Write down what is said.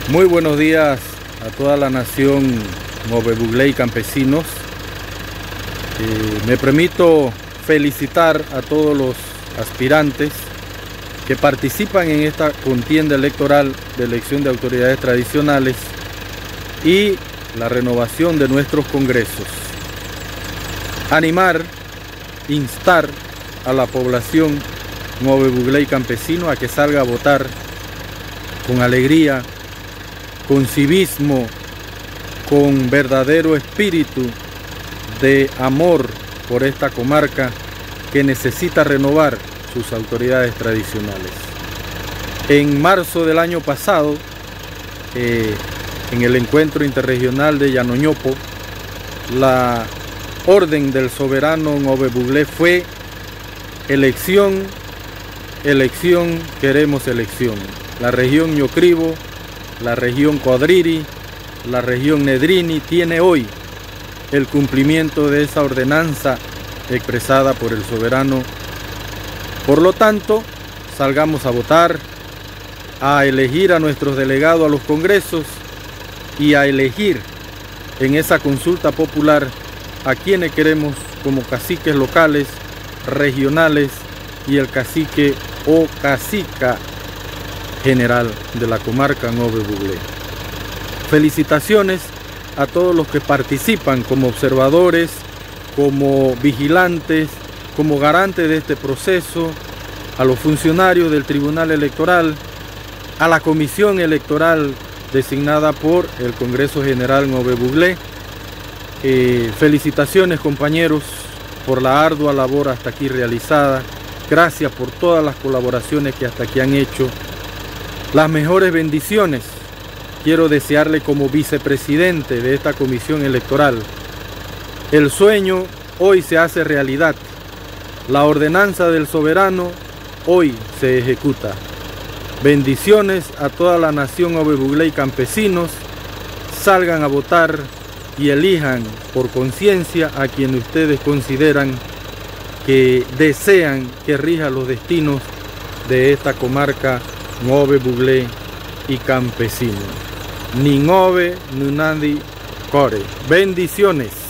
Muy buenos días a toda la nación Nove Buglé y campesinos. Me permito felicitar a todos los aspirantes que participan en esta contienda electoral de elección de autoridades tradicionales y la renovación de nuestros congresos. Animar, instar a la población Nove Buglé y campesino a que salga a votar con alegría, con civismo, con verdadero espíritu de amor por esta comarca que necesita renovar sus autoridades tradicionales. En marzo del año pasado, en el encuentro interregional de Llanoñopo, la orden del soberano Nove Buglé fue elección, elección, queremos elección. La región Ñocribo, la región Cuadriri, la región Nedrini tiene hoy el cumplimiento de esa ordenanza expresada por el soberano. Por lo tanto, salgamos a votar, a elegir a nuestros delegados a los congresos y a elegir en esa consulta popular a quienes queremos como caciques locales, regionales y el cacique o cacica general de la comarca Nove Buglé. Felicitaciones a todos los que participan como observadores, como vigilantes, como garantes de este proceso, a los funcionarios del Tribunal Electoral, a la comisión electoral designada por el Congreso General Nove Buglé. Felicitaciones, compañeros, por la ardua labor hasta aquí realizada. Gracias por todas las colaboraciones que hasta aquí han hecho. Las mejores bendiciones quiero desearle como vicepresidente de esta comisión electoral. El sueño hoy se hace realidad. La ordenanza del soberano hoy se ejecuta. Bendiciones a toda la nación Nove Buglé y campesinos. Salgan a votar y elijan por conciencia a quien ustedes consideran que desean que rija los destinos de esta comarca Nove Buglé y campesino. Ni Nove, ni Nandi Core. Bendiciones.